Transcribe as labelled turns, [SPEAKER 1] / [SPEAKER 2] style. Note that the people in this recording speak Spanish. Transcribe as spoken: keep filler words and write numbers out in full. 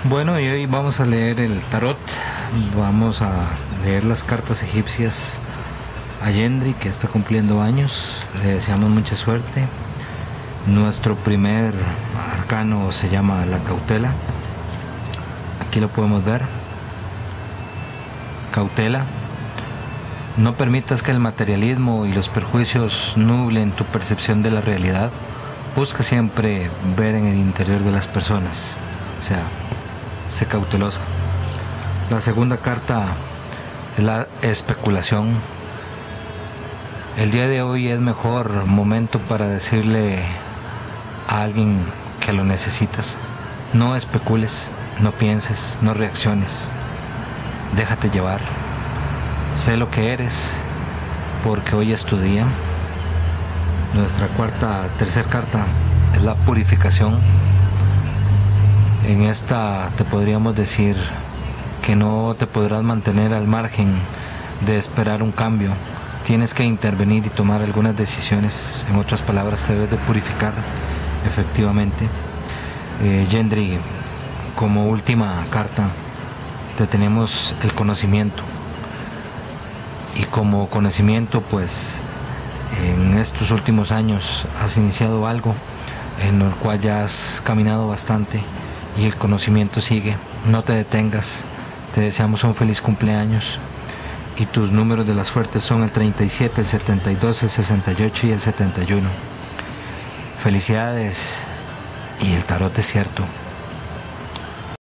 [SPEAKER 1] Bueno, y hoy vamos a leer el tarot, vamos a leer las cartas egipcias a Yendri, que está cumpliendo años. Le deseamos mucha suerte. Nuestro primer arcano se llama la cautela. Aquí lo podemos ver. Cautela. No permitas que el materialismo y los perjuicios nublen tu percepción de la realidad. Busca siempre ver en el interior de las personas. O sea, sé cautelosa. La segunda carta es la especulación. El día de hoy es mejor momento para decirle a alguien que lo necesitas. No especules, no pienses, no reacciones. Déjate llevar. Sé lo que eres, porque hoy es tu día. Nuestra cuarta, tercera carta es la purificación. En esta te podríamos decir que no te podrás mantener al margen de esperar un cambio. Tienes que intervenir y tomar algunas decisiones. En otras palabras, te debes de purificar, efectivamente. Eh, Yendri, como última carta, te tenemos el conocimiento. Y como conocimiento, pues, en estos últimos años has iniciado algo en el cual ya has caminado bastante y el conocimiento sigue. No te detengas. Te deseamos un feliz cumpleaños. Y tus números de la suerte son el treinta y siete, el setenta y dos, el sesenta y ocho y el setenta y uno. Felicidades, y el tarot es cierto.